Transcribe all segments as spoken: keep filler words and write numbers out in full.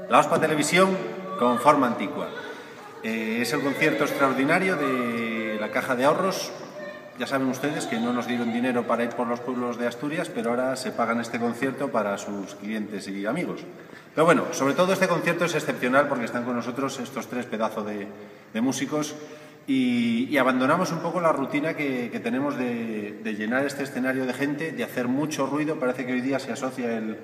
La OSPA Televisión con forma antigua. Eh, es el concierto extraordinario de la Caja de Ahorros. Ya saben ustedes que no nos dieron dinero para ir por los pueblos de Asturias, pero ahora se pagan este concierto para sus clientes y amigos. Pero bueno, sobre todo este concierto es excepcional porque están con nosotros estos tres pedazos de, de músicos y, y abandonamos un poco la rutina que, que tenemos de, de llenar este escenario de gente, de hacer mucho ruido. Parece que hoy día se asocia el,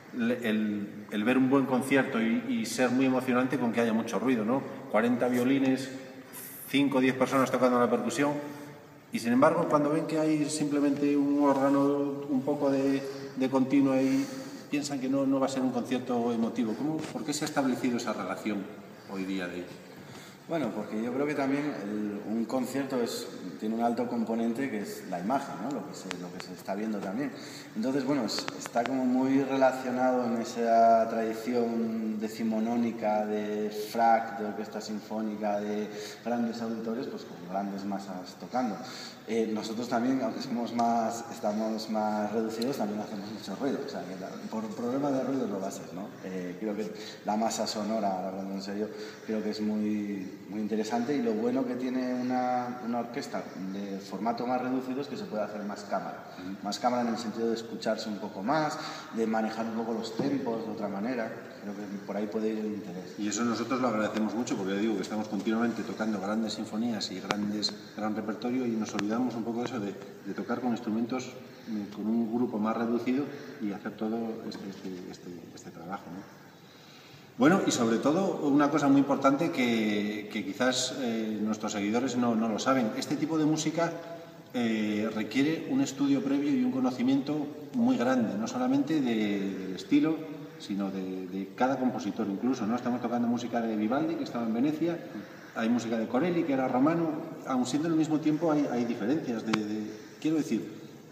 el, el ver un buen concierto y, y ser muy emocionante con que haya mucho ruido, ¿no? cuarenta violines, cinco o diez personas tocando la percusión. Y sin embargo, cuando ven que hay simplemente un órgano, un poco de, de continuo ahí, piensan que no, no va a ser un concierto emotivo. ¿Cómo, ¿Por qué se ha establecido esa relación hoy día de...? Bueno, porque yo creo que también el, un concierto es, tiene un alto componente que es la imagen, ¿no? Lo que se, lo que se está viendo también. Entonces, bueno, es, está como muy relacionado en esa tradición decimonónica de frac, de orquesta sinfónica, de grandes auditorios, pues con grandes masas tocando. Eh, nosotros también, aunque somos más, estamos más reducidos, también hacemos mucho ruido. O sea, que la, por problema de ruido lo va a ser, ¿no? Eh, creo que la masa sonora, hablando en serio, creo que es muy, muy interesante, y lo bueno que tiene una, una orquesta de formato más reducido es que se puede hacer más cámara. Uh-huh. Más cámara en el sentido de escucharse un poco más, de manejar un poco los tempos de otra manera. Creo que por ahí puede ir el interés. Y eso nosotros lo agradecemos mucho, porque digo que estamos continuamente tocando grandes sinfonías y grandes, gran repertorio, y nos olvidamos un poco de eso, de, de tocar con instrumentos, con un grupo más reducido y hacer todo este, este, este, este trabajo, ¿no? Bueno, y sobre todo una cosa muy importante que, que quizás eh, nuestros seguidores no, no lo saben. Este tipo de música eh, requiere un estudio previo y un conocimiento muy grande, no solamente de, del estilo, sino de, de cada compositor incluso, ¿no? Estamos tocando música de Vivaldi, que estaba en Venecia, hay música de Corelli, que era romano, aun siendo al mismo tiempo hay, hay diferencias. De, de, quiero decir,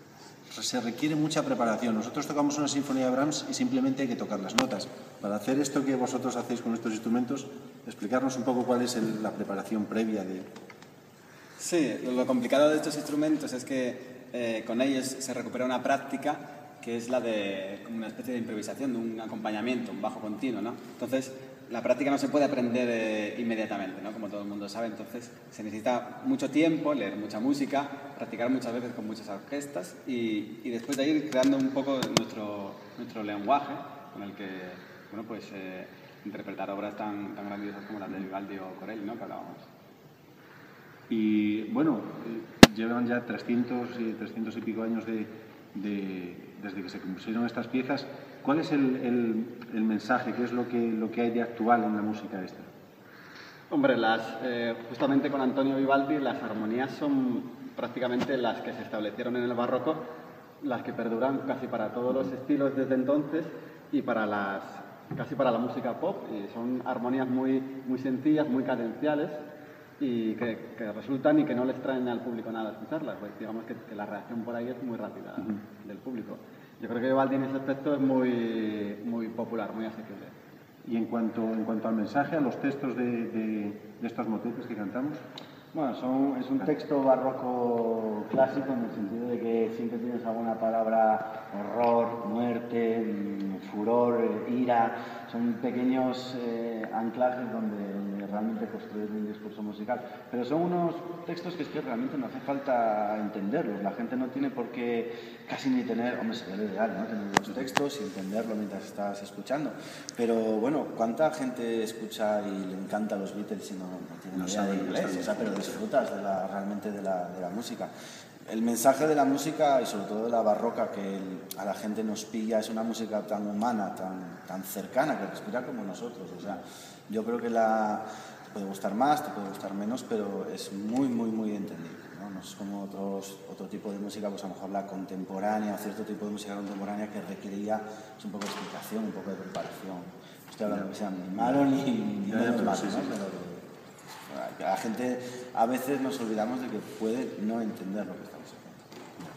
se requiere mucha preparación. Nosotros tocamos una sinfonía de Brahms y simplemente hay que tocar las notas. Para hacer esto que vosotros hacéis con estos instrumentos, explicarnos un poco cuál es el, la preparación previa de... Sí, lo complicado de estos instrumentos es que eh, con ellos se recupera una práctica que es la de como una especie de improvisación, de un acompañamiento, un bajo continuo, ¿no? Entonces, la práctica no se puede aprender eh, inmediatamente, ¿no? Como todo el mundo sabe. Entonces, se necesita mucho tiempo, leer mucha música, practicar muchas veces con muchas orquestas y, y después de ir creando un poco nuestro, nuestro lenguaje con el que, bueno, pues eh, interpretar obras tan, tan grandiosas como las de Vivaldi o Corelli, ¿no? Que hablábamos. Y, bueno, llevan ya trescientos y, trescientos y pico años de... de desde que se compusieron estas piezas. ¿Cuál es el, el, el mensaje? ¿Qué es lo que, lo que hay de actual en la música esta? Hombre, las, eh, justamente con Antonio Vivaldi las armonías son prácticamente las que se establecieron en el barroco, las que perduran casi para todos los estilos desde entonces y para las, casi para la música pop. Y son armonías muy, muy sencillas, muy cadenciales y que, que resultan y que no les traen al público nada a escucharlas. Pues digamos que, que la reacción por ahí es muy rápida uh-huh. del público. Yo creo que Vivaldi en ese aspecto es muy, muy popular, muy asequible. Y en cuanto, en cuanto al mensaje, a los textos de, de, de estos motetes que cantamos... Bueno, son, es un texto barroco clásico en el sentido de que siempre tienes alguna palabra, horror, muerte, furor, ira. Son pequeños eh, anclajes donde, donde realmente construir un discurso musical. Pero son unos textos que es que realmente no hace falta entenderlos. La gente no tiene por qué casi ni tener, hombre, sería lo ideal, ¿no? Tener los textos y entenderlo mientras estás escuchando. Pero bueno, ¿cuánta gente escucha y le encanta los Beatles y no, no tiene ni idea de inglés? O sea, pero disfrutas de la, realmente de la, de la música. El mensaje de la música, y sobre todo de la barroca, que el, a la gente nos pilla, es una música tan humana, tan, tan cercana, que respira como nosotros. O sea, yo creo que la, te puede gustar más, te puede gustar menos, pero es muy, muy, muy entendible, ¿no? No es como otros, otro tipo de música, pues a lo mejor la contemporánea, o cierto tipo de música contemporánea que requeriría pues, un poco de explicación, un poco de preparación. No estoy hablando que sea ni malo ni, ni menos malo, ¿no? Pero, la gente, a veces nos olvidamos de que puede no entender lo que estamos haciendo.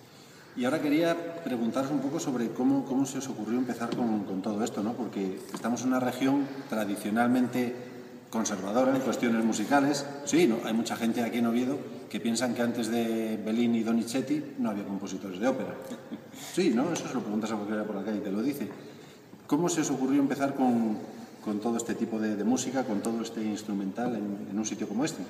Y ahora quería preguntaros un poco sobre cómo, cómo se os ocurrió empezar con, con todo esto, ¿no? Porque estamos en una región tradicionalmente conservadora en cuestiones musicales. Sí, ¿no? Hay mucha gente aquí en Oviedo que piensan que antes de Bellini y Donizetti no había compositores de ópera. Sí, ¿no? Eso se lo preguntas a cualquiera por la calle y te lo dice. ¿Cómo se os ocurrió empezar con, con todo este tipo de, de música, con todo este instrumental en, en un sitio como este?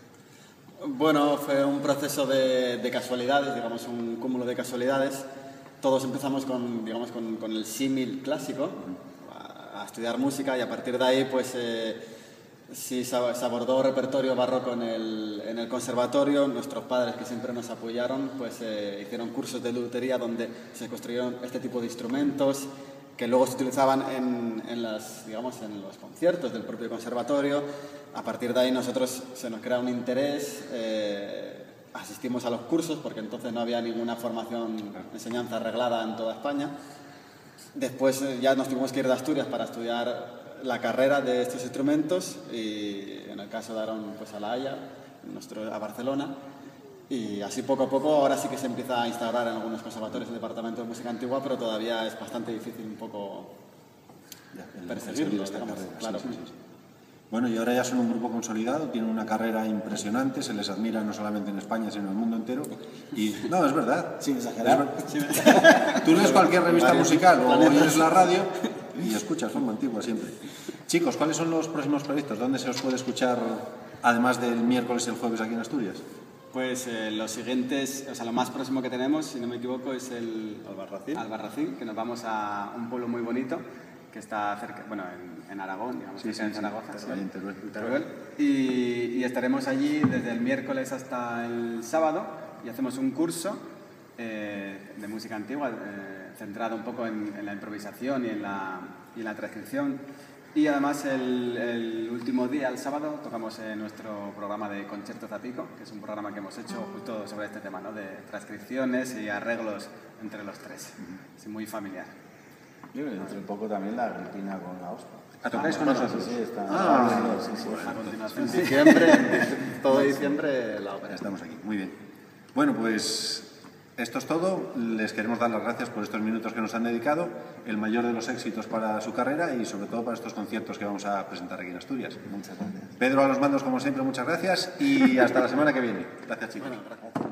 Bueno, fue un proceso de, de casualidades, digamos, un cúmulo de casualidades. Todos empezamos con, digamos, con, con el símil clásico, a, a estudiar música, y a partir de ahí, pues, eh, sí se, se abordó repertorio barroco en el, en el conservatorio. Nuestros padres, que siempre nos apoyaron, pues, eh, hicieron cursos de lutería donde se construyeron este tipo de instrumentos que luego se utilizaban en, en, las, digamos, en los conciertos del propio conservatorio. A partir de ahí nosotros se nos crea un interés, eh, asistimos a los cursos porque entonces no había ninguna formación, enseñanza arreglada en toda España. Después eh, ya nos tuvimos que ir de Asturias para estudiar la carrera de estos instrumentos, y en el caso de Aaron, pues a La Haya, nuestro, a Barcelona. Y así poco a poco ahora sí que se empieza a instaurar en algunos conservatorios el departamento de música antigua, pero todavía es bastante difícil un poco Ya, el- perseguirlo, esta digamos. carrera, Claro. sí, sí, sí. Bueno, y ahora ya son un grupo consolidado, tienen una carrera impresionante, se les admira no solamente en España, sino en el mundo entero. Y no, es verdad. Sin exagerar. Es ver- Tú lees cualquier revista musical o oyes la radio y escuchas Forma Antigua siempre. Chicos, ¿cuáles son los próximos proyectos? ¿Dónde se os puede escuchar, además del miércoles y el jueves aquí en Asturias? Pues eh, los siguientes, o sea, lo más próximo que tenemos, si no me equivoco, es el Albarracín. Albarracín, que nos vamos a un pueblo muy bonito que está cerca, bueno, en, en Aragón, digamos, Sí, cerca sí, de sí. Zaragoza, sí. Ahí en Teruel. Teruel. Y, y estaremos allí desde el miércoles hasta el sábado y hacemos un curso eh, de música antigua eh, centrado un poco en, en la improvisación y en la, y en la transcripción. Y además el, el último día, el sábado, tocamos eh, nuestro programa de Concierto Zapico, que es un programa que hemos hecho justo sobre este tema, ¿no? De transcripciones y arreglos entre los tres. Es muy familiar. Y dentro de poco también la rutina con la OSPA. ¿A tocáis con nosotros? Sí, está. Ah, sí, sí. A continuación, En sí. diciembre, en todo diciembre, la Ya ópera. estamos aquí, muy bien. Bueno, pues esto es todo. Les queremos dar las gracias por estos minutos que nos han dedicado. El mayor de los éxitos para su carrera y sobre todo para estos conciertos que vamos a presentar aquí en Asturias. Muchas gracias. Pedro a los mandos, como siempre, muchas gracias y hasta la semana que viene. Gracias, chicos. Bueno, gracias.